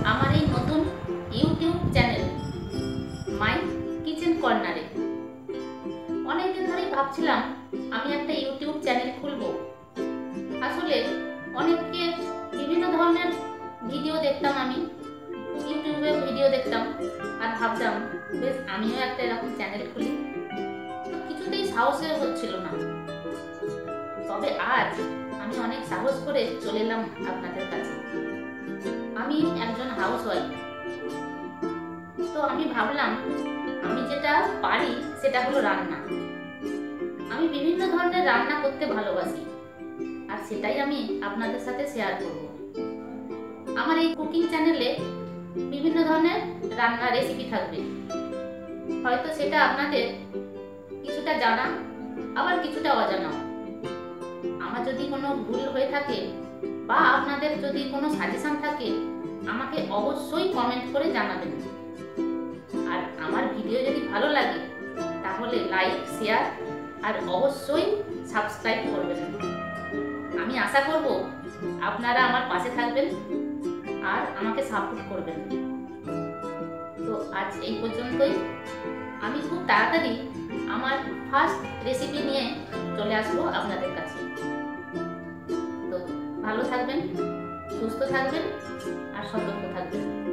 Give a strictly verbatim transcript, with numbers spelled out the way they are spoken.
আমার এই নতুন ইউটিউব চ্যানেল মাই কিচেন কর্নারে। অনেকদিন ধরেই ভাবছিলাম আমি একটা ইউটিউব চ্যানেল খুলব। আসলে অনেককে বিভিন্ন ধরনের ভিডিও দেখতাম, আমি ইউটিউবে ভিডিও দেখতাম আর ভাবতাম বেশ আমিও একটা এরকম চ্যানেল খুলি, তো কিছুতেই সাহসে হচ্ছিল না। তবে আজ আমি অনেক সাহস করে চলে এলাম আপনাদের কাছে। আমি একজন হাউস ওয়াইফ, তো আমি ভাবলাম আমি যেটা পারি সেটা হলো রান্না। আমি বিভিন্ন ধরনের রান্না করতে ভালোবাসি আর সেটাই আমি আপনাদের সাথে শেয়ার করব। আমার এই কুকিং চ্যানেলে বিভিন্ন ধরনের রান্না রেসিপি থাকবে, হয়তো সেটা আপনাদের কিছুটা জানা আবার কিছুটা অজানাও। আমার যদি কোনো ভুল হয়ে থাকে বা আপনাদের যদি কোনো সাজেশন থাকে আমাকে অবশ্যই কমেন্ট করে জানাবেন। আর আমার ভিডিও যদি ভালো লাগে তাহলে লাইক, শেয়ার আর অবশ্যই সাবস্ক্রাইব করবেন। আমি আশা করব আপনারা আমার পাশে থাকবেন আর আমাকে সাপোর্ট করবেন। তো আজ এই পর্যন্তই। আমি খুব তাড়াতাড়ি আমার ফার্স্ট রেসিপি নিয়ে চলে আসবো আপনাদের কাছে। তো ভালো থাকবেন, সুস্থ থাকবেন আর সতর্ক থাকবেন।